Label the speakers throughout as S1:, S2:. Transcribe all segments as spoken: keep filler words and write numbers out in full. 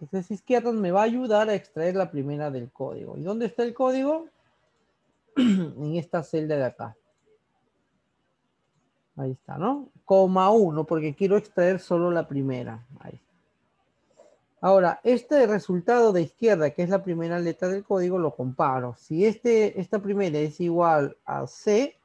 S1: Entonces izquierda me va a ayudar a extraer la primera del código. ¿Y dónde está el código? En esta celda de acá. Ahí está, ¿no? Coma uno, porque quiero extraer solo la primera. Ahí está. Ahora, este resultado de izquierda, que es la primera letra del código, lo comparo. Si este, esta primera es igual a C,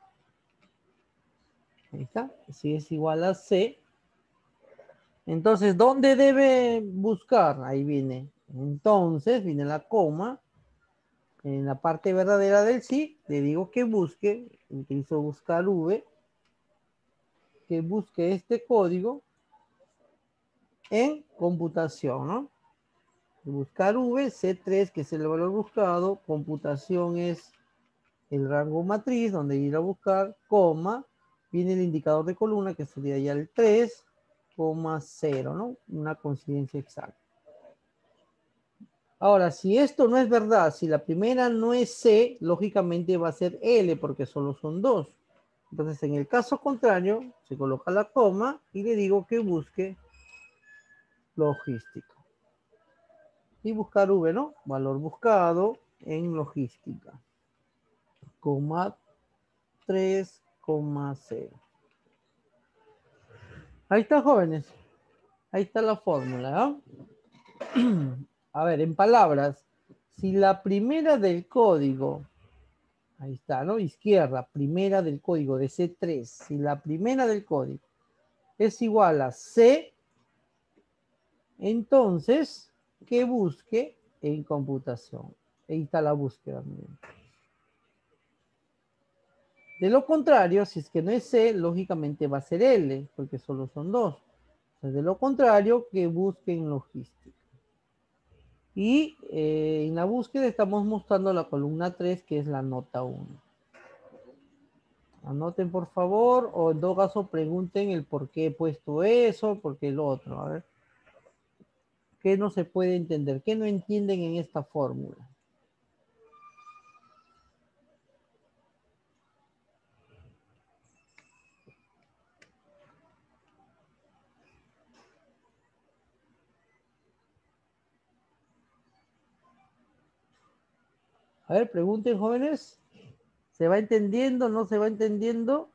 S1: ahí está, si es igual a C, entonces, ¿dónde debe buscar? Ahí viene. Entonces, viene la coma. En la parte verdadera del sí, le digo que busque, utilizo buscar V, que busque este código en computación, ¿no? Buscar V, C tres, que es el valor buscado, computación es el rango matriz, donde ir a buscar, coma, viene el indicador de columna, que sería ya el tres, coma cero, ¿no? Una coincidencia exacta. Ahora, si esto no es verdad, si la primera no es C, lógicamente va a ser L, porque solo son dos. Entonces, en el caso contrario, se coloca la coma y le digo que busque logística. Y buscar V, ¿no? Valor buscado en logística. Coma tres, coma cero. Ahí está, jóvenes. Ahí está la fórmula, ¿no? A ver, en palabras, si la primera del código, ahí está, ¿no? Izquierda, primera del código de C tres, si la primera del código es igual a C, entonces, que busque en computación. Ahí está la búsqueda. Miren. De lo contrario, si es que no es C, lógicamente va a ser L, porque solo son dos. Entonces, de lo contrario, que busque en logística. Y eh, en la búsqueda estamos mostrando la columna tres, que es la nota uno. Anoten por favor, o en todo caso pregunten el por qué he puesto eso, por qué el otro. A ver. ¿Qué no se puede entender? ¿Qué no entienden en esta fórmula? A ver, pregunten, jóvenes. ¿Se va entendiendo? ¿No se va entendiendo?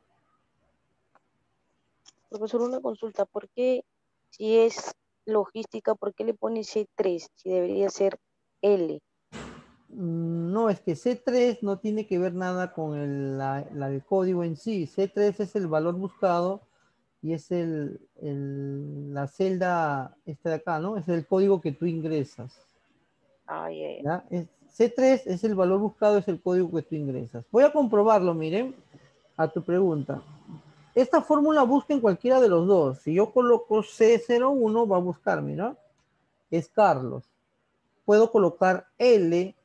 S2: Profesor, una consulta. ¿Por qué, si es logística, por qué le pone C tres si debería ser L?
S1: No, es que C tres no tiene que ver nada con el, la, la, el código en sí. C tres es el valor buscado y es el, el, la celda esta de acá, ¿no? Es el código que tú ingresas.
S2: Ah, yeah, yeah.
S1: ¿Ya? Es, C tres es el valor buscado, es el código que tú ingresas. Voy a comprobarlo, miren, a tu pregunta. Esta fórmula busca en cualquiera de los dos. Si yo coloco C cero uno, va a buscar, mira. Es Carlos. Puedo colocar L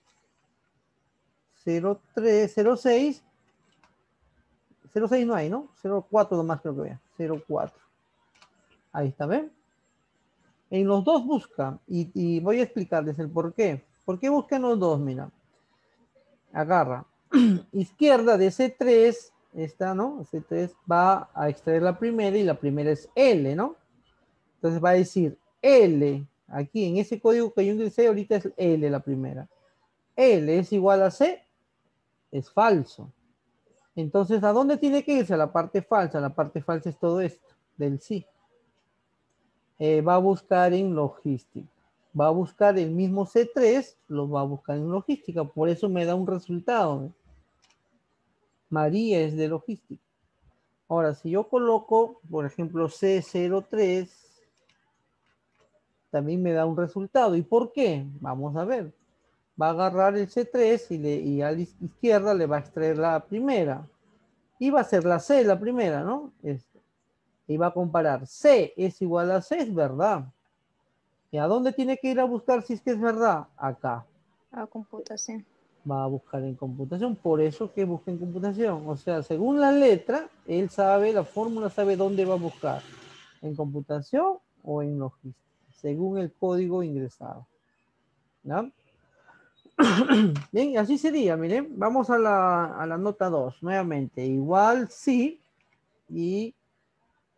S1: cero tres, cero seis. cero seis no hay, ¿no? cero cuatro nomás creo que vea. cero cuatro. Ahí está, ¿ven? En los dos busca. Y, y voy a explicarles el por qué. ¿Por qué busca en los dos? Mira. Agarra. Izquierda de C tres, esta, ¿no? C tres va a extraer la primera y la primera es L, ¿no? Entonces va a decir L, aquí en ese código que yo ingresé, ahorita es L la primera. L es igual a C, es falso. Entonces, ¿a dónde tiene que irse? A la parte falsa. La parte falsa es todo esto, del sí. Eh, va a buscar en logística. Va a buscar el mismo C tres, lo va a buscar en logística. Por eso me da un resultado. María es de logística. Ahora, si yo coloco, por ejemplo, C cero tres, también me da un resultado. ¿Y por qué? Vamos a ver. Va a agarrar el C tres y, le, y a la izquierda le va a extraer la primera. Y va a ser la C la primera, ¿no? Este. Y va a comparar. C es igual a C, es verdad. ¿Y a dónde tiene que ir a buscar si es que es verdad? Acá.
S3: A computación.
S1: Va a buscar en computación. Por eso que busca en computación. O sea, según la letra, él sabe, la fórmula sabe dónde va a buscar. En computación o en logística. Según el código ingresado. ¿No? Bien, así sería, miren. Vamos a la, a la nota dos, nuevamente. Igual sí y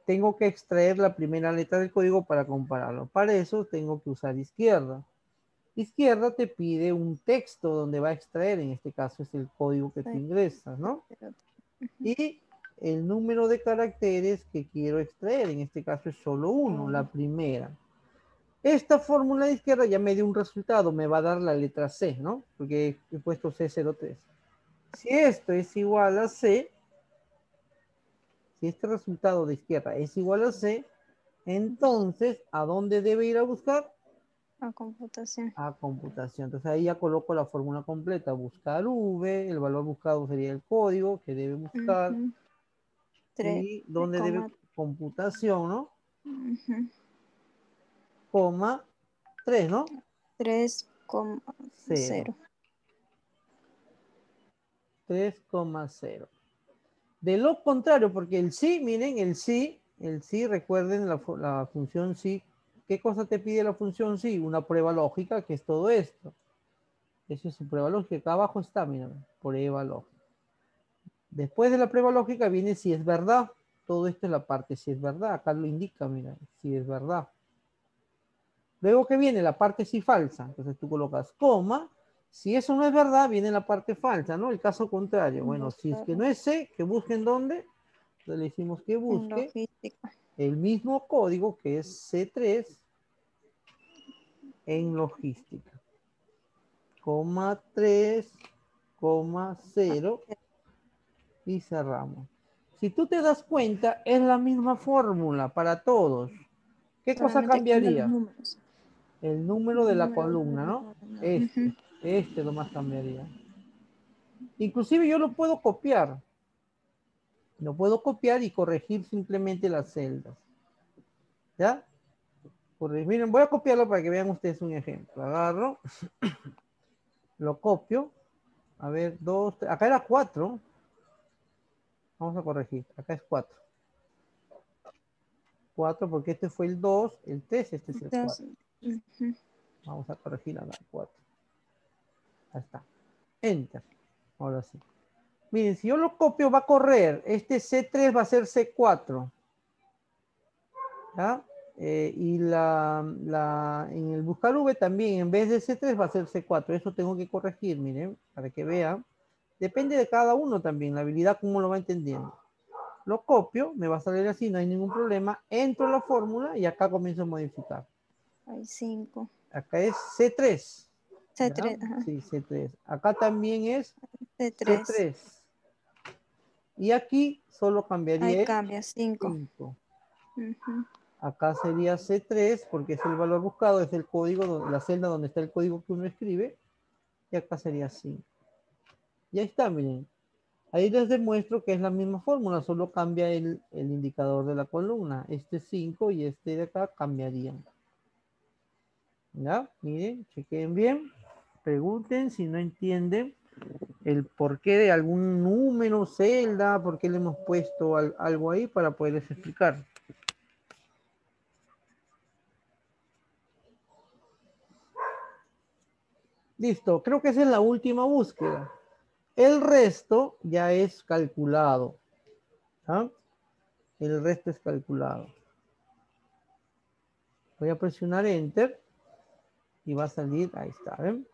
S1: tengo que extraer la primera letra del código para compararlo. Para eso tengo que usar izquierda. Izquierda te pide un texto donde va a extraer, en este caso es el código que tú ingresas, ¿no? Y el número de caracteres que quiero extraer, en este caso es solo uno, la primera. Esta fórmula de izquierda ya me dio un resultado, me va a dar la letra C, ¿no? Porque he puesto C cero tres. Si esto es igual a C, si este resultado de izquierda es igual a C, entonces, ¿a dónde debe ir a buscar?
S3: A computación.
S1: A computación. Entonces ahí ya coloco la fórmula completa. Buscar V, el valor buscado sería el código que debe buscar.
S3: Uh-huh.
S1: Y dónde debe computación, ¿no?
S3: Uh-huh.
S1: Coma tres, ¿no?
S3: tres coma cero.
S1: tres coma cero. De lo contrario, porque el sí, miren, el sí, el sí, recuerden la, la función sí. ¿Qué cosa te pide la función sí? Una prueba lógica, que es todo esto. Eso es su prueba lógica. Acá abajo está, miren, prueba lógica. Después de la prueba lógica viene si es verdad. Todo esto es la parte si es verdad. Acá lo indica, mira, si es verdad. Luego que viene la parte si falsa. Entonces tú colocas coma. Si eso no es verdad, viene la parte falsa, ¿no? El caso contrario. Bueno, si es que no es C, que busquen dónde. Entonces le decimos que busque el mismo código que es C tres en logística. Coma tres, coma cero. Y cerramos. Si tú te das cuenta, es la misma fórmula para todos. ¿Qué cosa cambiaría? El número de la columna, ¿no? Este, este nomás cambiaría. Inclusive yo lo puedo copiar. Lo puedo copiar y corregir simplemente las celdas. ¿Ya? Miren, voy a copiarlo para que vean ustedes un ejemplo. Agarro, lo copio. A ver, dos, tres. Acá era cuatro. Vamos a corregir. Acá es cuatro. cuatro porque este fue el dos, el tres, este es el cuatro. Uh-huh. Vamos a corregir a la cuatro. Ahí está. Enter. Ahora sí. Miren, si yo lo copio va a correr. Este C tres va a ser C cuatro. ¿Ya? Eh, y la, la, en el buscar V también, en vez de C tres va a ser C cuatro. Eso tengo que corregir, miren, para que vean. Depende de cada uno también, la habilidad como lo va entendiendo. Lo copio, me va a salir así, no hay ningún problema. Entro a la fórmula y acá comienzo a modificar.
S3: Hay cinco.
S1: Acá es C tres.
S3: C tres,
S1: ¿ya?
S3: ajá.
S1: Sí, C tres. Acá también es
S3: C tres.
S1: C tres. Y aquí solo cambiaría.
S3: Ahí cambia cinco.
S1: cinco. Uh-huh. Acá sería C tres porque es el valor buscado, es el código, la celda donde está el código que uno escribe. Y acá sería cinco. Y ahí está, miren. Ahí les demuestro que es la misma fórmula, solo cambia el, el indicador de la columna. Este cinco y este de acá cambiarían. ¿Ya? Miren, chequen bien. Pregunten si no entienden el porqué de algún número, celda, por qué le hemos puesto al, algo ahí para poderles explicar. Listo, creo que esa es la última búsqueda. El resto ya es calculado. ¿Ah? El resto es calculado. Voy a presionar Enter y va a salir, ahí está, ¿ven?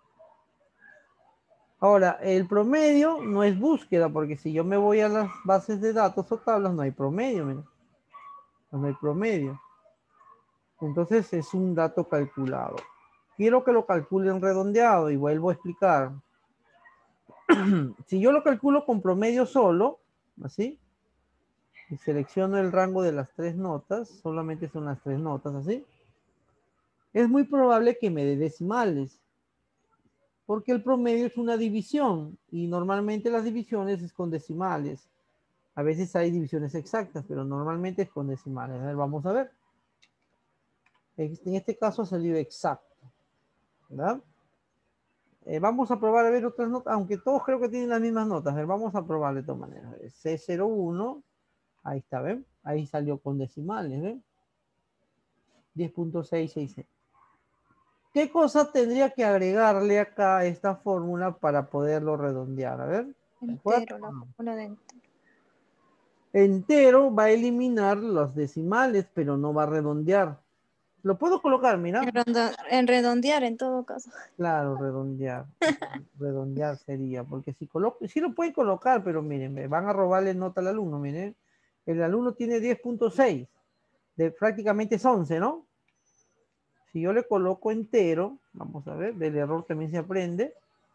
S1: Ahora, el promedio no es búsqueda, porque si yo me voy a las bases de datos o tablas, no hay promedio, miren. No hay promedio. Entonces es un dato calculado. Quiero que lo calculen redondeado y vuelvo a explicar. Si yo lo calculo con promedio solo, así, y selecciono el rango de las tres notas, solamente son las tres notas, así, es muy probable que me dé decimales. Porque el promedio es una división y normalmente las divisiones es con decimales. A veces hay divisiones exactas, pero normalmente es con decimales. A ver, vamos a ver. En este caso ha salido exacto. ¿Verdad? Eh, vamos a probar a ver otras notas, aunque todos creo que tienen las mismas notas. A ver, vamos a probar de todas maneras. C cero uno, ahí está, ¿ven? Ahí salió con decimales, ¿ven? diez punto seiscientos sesenta y seis. ¿Qué cosa tendría que agregarle acá a esta fórmula para poderlo redondear? A ver.
S3: Entero, la fórmula de entero.
S1: Entero va a eliminar los decimales, pero no va a redondear. Lo puedo colocar, mira.
S3: En, rondo- en redondear en todo caso.
S1: Claro, redondear. Redondear sería, porque si coloco, sí lo pueden colocar, pero miren, me van a robarle nota al alumno, miren. El alumno tiene diez punto seis, de prácticamente es once, ¿no? Si yo le coloco entero, vamos a ver, del error también se aprende.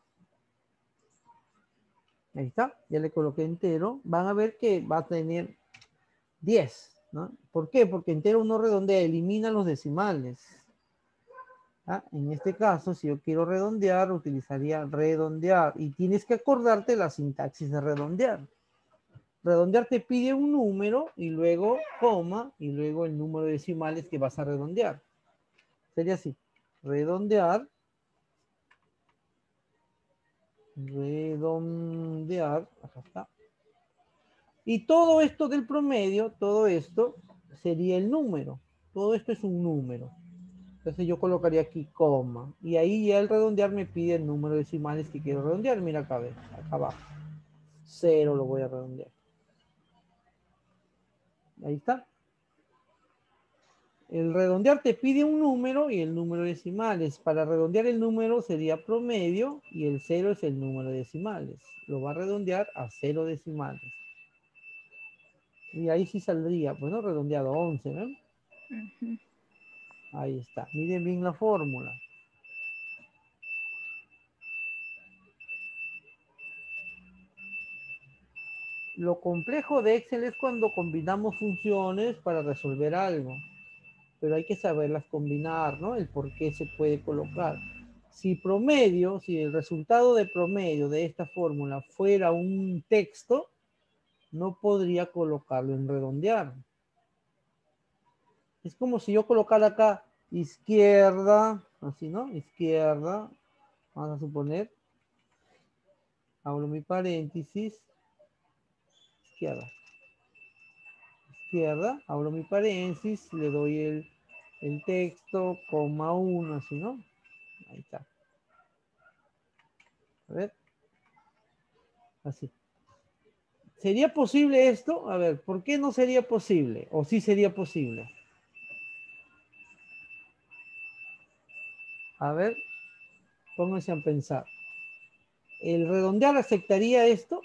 S1: Ahí está, ya le coloqué entero. Van a ver que va a tener diez, ¿no? ¿Por qué? Porque entero no redondea, elimina los decimales. ¿Ah? En este caso, si yo quiero redondear, utilizaría redondear. Y tienes que acordarte la sintaxis de redondear. Redondear te pide un número y luego coma y luego el número de decimales que vas a redondear. Sería así. Redondear. Redondear. Acá está. Y todo esto del promedio, todo esto sería el número. Todo esto es un número. Entonces yo colocaría aquí coma. Y ahí ya el redondear me pide el número de decimales que quiero redondear. Mira acá, ve, acá abajo. Cero lo voy a redondear. Ahí está. El redondear te pide un número y el número de decimales. Para redondear el número sería promedio y el cero es el número de decimales. Lo va a redondear a cero decimales. Y ahí sí saldría, pues no, redondeado once, ¿no?
S3: Ujú.
S1: Ahí está. Miren bien la fórmula. Lo complejo de Excel es cuando combinamos funciones para resolver algo. Pero hay que saberlas combinar, ¿no? El por qué se puede colocar. Si promedio, si el resultado de promedio de esta fórmula fuera un texto, no podría colocarlo en redondear. Es como si yo colocara acá izquierda, así, ¿no? Izquierda, vamos a suponer, abro mi paréntesis, izquierda. Izquierda, abro mi paréntesis, le doy el, el texto, coma uno, así, ¿no? Ahí está. A ver. Así. ¿Sería posible esto? A ver, ¿por qué no sería posible? ¿O sí sería posible? A ver, pónganse a pensar. ¿El redondear aceptaría esto?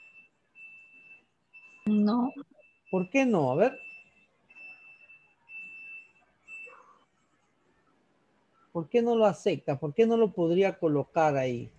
S4: No,
S1: ¿Por qué no? A ver. ¿Por qué no lo acepta? ¿Por qué no lo podría colocar ahí?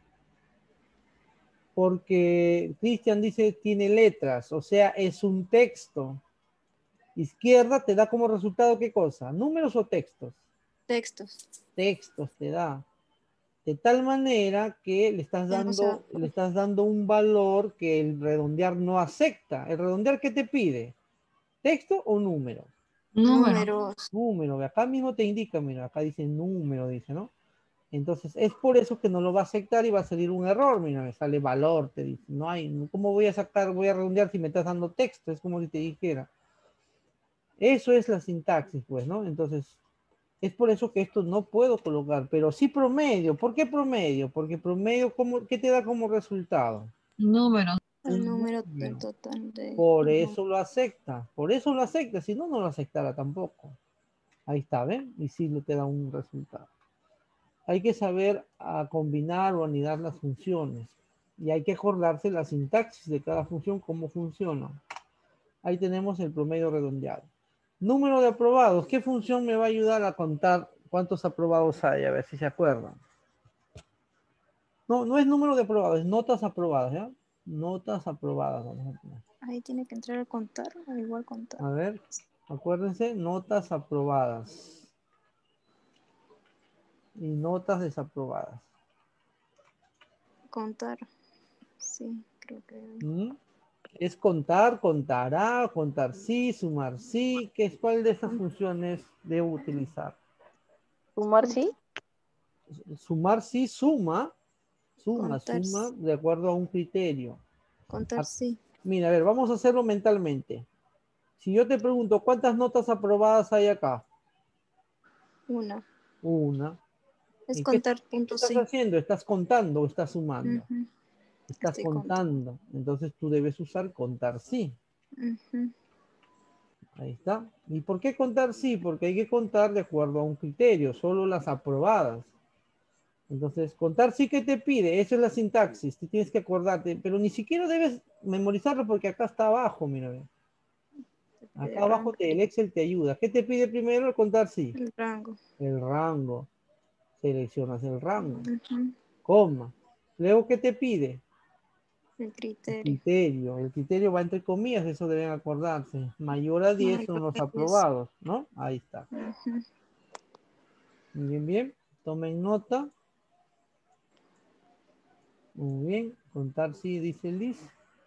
S1: Porque Cristian dice tiene letras, o sea, es un texto. Izquierda te da como resultado ¿qué cosa? ¿Números o textos?
S3: Textos.
S1: Textos te da. De tal manera que le estás
S3: Ya no se va.
S1: dando, le estás dando un valor que el redondear no acepta. ¿El redondear qué te pide? ¿Texto o número?
S4: número.
S3: Números.
S1: Número. Acá mismo te indica, mira, acá dice número, dice, ¿no? Entonces es por eso que no lo va a aceptar y va a salir un error. Mira, me sale valor, te dice. No hay, ¿cómo voy a sacar, voy a redondear si me estás dando texto? Es como si te dijera. Eso es la sintaxis, pues, ¿no? Entonces, es por eso que esto no puedo colocar, pero sí promedio. ¿Por qué promedio? Porque promedio, ¿cómo, ¿qué te da como resultado?
S4: Número.
S3: El número
S1: Número.
S3: en total de...
S1: Por
S3: Ujú.
S1: eso lo acepta. Por eso lo acepta. Si no, no lo aceptará tampoco. Ahí está, ¿ven? Y sí le te da un resultado. Hay que saber a combinar o anidar las funciones. Y hay que acordarse la sintaxis de cada función, cómo funciona. Ahí tenemos el promedio redondeado. Número de aprobados. ¿Qué función me va a ayudar a contar cuántos aprobados hay? A ver si se acuerdan. No, no es número de aprobados, es notas aprobadas, ¿ya? Notas aprobadas, vamos a poner.
S3: Ahí tiene que entrar a contar, o igual contar.
S1: A ver, acuérdense, notas aprobadas. Y notas desaprobadas.
S3: Contar. Sí, creo que...
S1: ¿Mm? Es contar, contará, contar sí, sumar sí. ¿Qué es cuál de estas funciones debo utilizar?
S2: Sumar
S3: Contar.
S2: sí.
S1: Sumar sí, suma, suma,
S3: Contar,
S1: suma de acuerdo a un criterio.
S3: contar
S1: A-
S3: sí.
S1: Mira, a ver, vamos a hacerlo mentalmente. Si yo te pregunto, ¿cuántas notas aprobadas hay acá?
S3: Una.
S1: Una.
S3: Es
S1: ¿Y qué,
S3: contar
S1: qué
S3: puntos
S1: estás
S3: sí.
S1: haciendo? ¿Estás contando o estás sumando?
S3: Ujú.
S1: Estás
S3: Estoy contando.
S1: contando. Entonces tú debes usar contar sí.
S3: Ujú.
S1: Ahí está. ¿Y por qué contar sí? Porque hay que contar de acuerdo a un criterio, solo las aprobadas. Entonces, contar sí que te pide, eso es la sintaxis, tú tienes que acordarte, pero ni siquiera debes memorizarlo porque acá está abajo, mira. Ve.
S3: Te pide
S1: Acá abajo
S3: rango.
S1: te- el Excel te ayuda. ¿Qué te pide primero? El contar sí.
S3: El rango.
S1: El rango. Seleccionas el rango.
S3: Ujú.
S1: Coma. Luego, ¿qué te pide?
S3: El
S1: El
S3: criterio.
S1: criterio. El criterio va entre comillas, eso deben acordarse. Mayor a diez son los
S3: Mayor a diez.
S1: aprobados, ¿no? Ahí está.
S3: Ujú.
S1: Bien, bien. Tomen nota. Muy bien. Contar sí, dice Liz.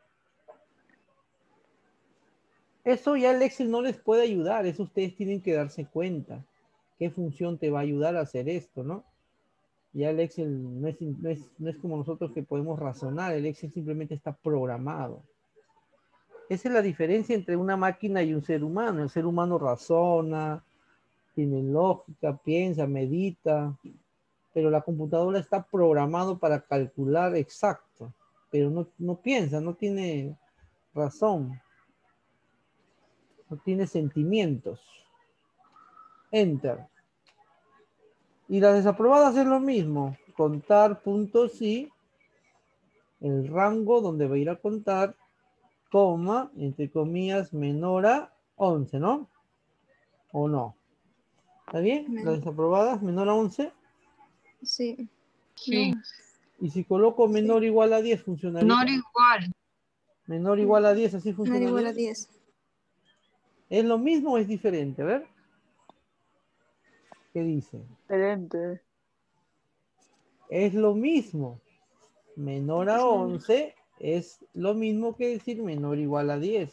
S1: Eso ya el Excel no les puede ayudar, eso ustedes tienen que darse cuenta. ¿Qué función te va a ayudar a hacer esto, no? Ya el Excel no es, no es, no es como nosotros que podemos razonar, el Excel simplemente está programado. Esa es la diferencia entre una máquina y un ser humano. El ser humano razona, tiene lógica, piensa, medita, pero la computadora está programado para calcular exacto, pero no, no piensa, no tiene razón, no tiene sentimientos. Enter. Y las desaprobadas es lo mismo. Contar puntos y el rango donde va a ir a contar, coma, entre comillas, menor a once, ¿no? ¿O no? ¿Está bien?
S3: Men-
S1: Las desaprobadas, menor a once.
S3: Sí.
S4: Sí.
S3: No.
S1: Y si coloco
S3: Sí.
S1: menor o igual a diez, ¿funcionaría?
S4: No era igual.
S1: Menor o igual a diez, ¿así
S3: No era
S1: funcionaría?
S3: igual a diez.
S1: ¿Es lo mismo o es diferente? A ver. ¿Qué dice?
S2: Diferente.
S1: Es lo mismo. Menor a
S3: Es lo mismo.
S1: once es lo mismo que decir menor o igual a diez.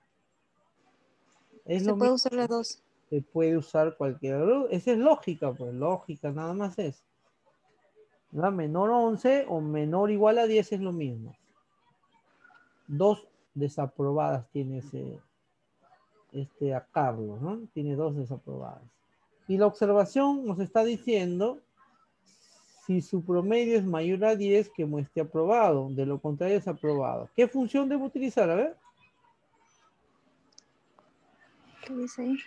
S1: Es
S3: Se
S1: lo
S3: puede
S1: mismo.
S3: usar las dos.
S1: Se puede usar cualquiera. Esa es lógica, pues lógica, nada más es. ¿No? Menor a once o menor o igual a diez es lo mismo. Dos desaprobadas tiene ese, este a Carlos, ¿no? Tiene dos desaprobadas. Y la observación nos está diciendo si su promedio es mayor a diez que muestre aprobado, de lo contrario es aprobado. ¿Qué función debo utilizar? A ver.
S3: ¿Qué dice ahí?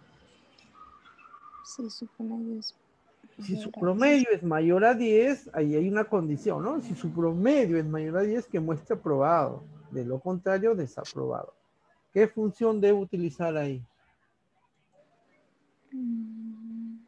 S3: Sí, su promedio es
S1: Si su
S3: mayor a diez.
S1: promedio es mayor a diez, ahí hay una condición, ¿no? Si su promedio es mayor a diez, que muestre aprobado. De lo contrario, desaprobado. ¿Qué función debo utilizar ahí?
S3: Mm,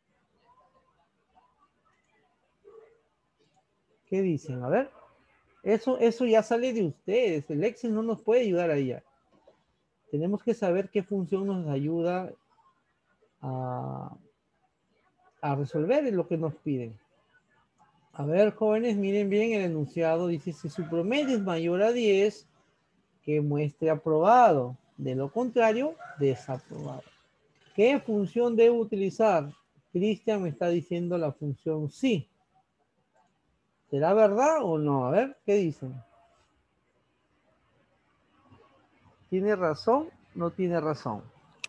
S1: ¿Qué dicen? A ver. Eso, eso ya sale de ustedes. El Excel no nos puede ayudar ahí. Ya. Tenemos que saber qué función nos ayuda a, a resolver lo que nos piden. A ver, jóvenes, miren bien el enunciado. Dice, si su promedio es mayor a diez, que muestre aprobado. De lo contrario, desaprobado. ¿Qué función debo utilizar? Cristian me está diciendo la función sí. ¿Será verdad o no? A ver, ¿qué dicen? ¿Tiene razón? ¿No tiene razón?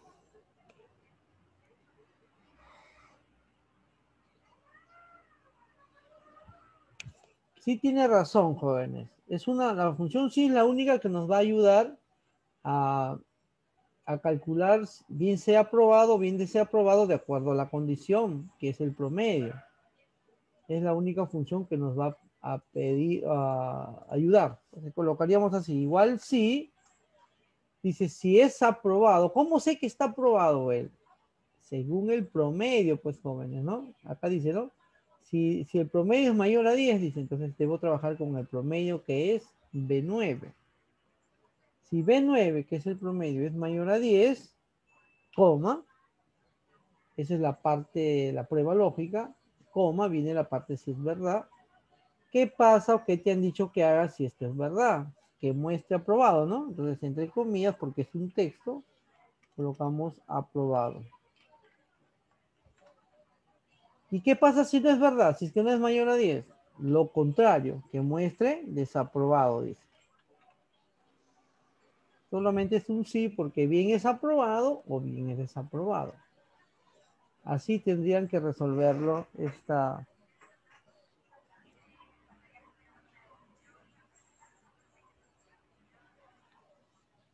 S1: Sí tiene razón, jóvenes. Es una, la función sí es la única que nos va a ayudar a, a calcular bien sea aprobado o bien sea aprobado de acuerdo a la condición, que es el promedio. Es la única función que nos va a pedir, a ayudar. Entonces colocaríamos así, igual sí, dice si es aprobado. ¿Cómo sé que está aprobado él? Según el promedio, pues jóvenes, ¿no? Acá dice, ¿no? Si, si el promedio es mayor a diez, dice, entonces debo trabajar con el promedio que es B nueve. Si B nueve, que es el promedio, es mayor a diez, coma, esa es la parte, la prueba lógica, coma, viene la parte si es verdad. ¿Qué pasa o qué te han dicho que hagas si esto es verdad? Que muestre aprobado, ¿no? Entonces, entre comillas, porque es un texto, colocamos aprobado. ¿Y qué pasa si no es verdad? Si es que no es mayor a diez. Lo contrario, que muestre desaprobado, dice. Solamente es un sí porque bien es aprobado o bien es desaprobado. Así tendrían que resolverlo esta...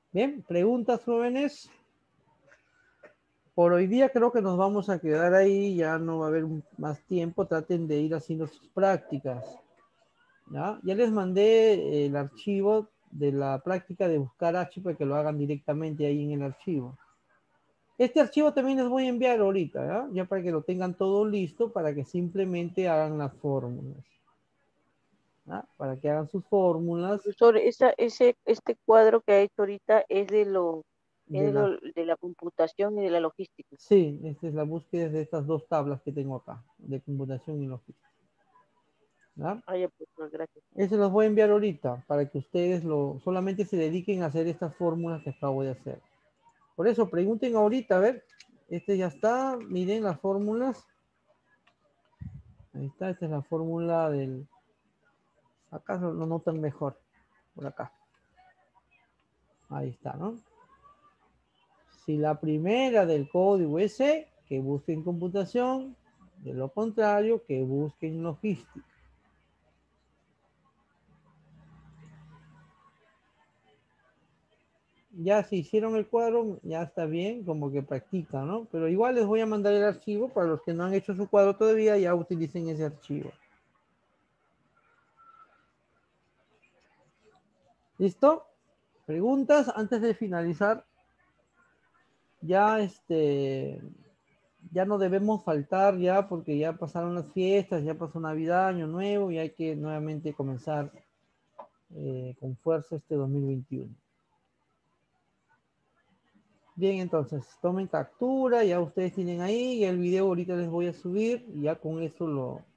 S1: Bien, preguntas, jóvenes. Por hoy día creo que nos vamos a quedar ahí, ya no va a haber más tiempo, traten de ir haciendo sus prácticas. ¿Ya? Ya les mandé el archivo de la práctica de buscar H para que lo hagan directamente ahí en el archivo. Este archivo también les voy a enviar ahorita, ¿ya? Ya para que lo tengan todo listo, para que simplemente hagan las fórmulas. ¿Ya? Para que hagan sus fórmulas.
S2: Profesor, esa, ese, este cuadro que ha hecho ahorita es de lo, es
S1: De
S2: de
S1: la,
S2: lo, de la computación y de la logística.
S1: sí, esta es la búsqueda de estas dos tablas que tengo acá, de computación y logística. ¿Ya?
S2: Ah, ya, profesor, gracias.
S1: Eso los voy a enviar ahorita, para que ustedes lo, solamente se dediquen a hacer estas fórmulas que acabo de hacer. Por eso, pregunten ahorita, a ver. Este ya está, miren las fórmulas. Ahí está, esta es la fórmula del... Acá lo lo notan mejor, por acá. Ahí está, ¿no? Si la primera del código es E, que busquen computación, de lo contrario, que busquen logística. Ya si hicieron el cuadro, ya está bien, como que practican, ¿no? Pero igual les voy a mandar el archivo, para los que no han hecho su cuadro todavía, ya utilicen ese archivo. ¿Listo? ¿Preguntas antes de finalizar? Ya este... Ya no debemos faltar ya porque ya pasaron las fiestas, ya pasó Navidad, Año Nuevo y hay que nuevamente comenzar eh, con fuerza este dos mil veintiuno. Bien, entonces tomen captura, ya ustedes tienen ahí y el video ahorita les voy a subir y ya con eso lo,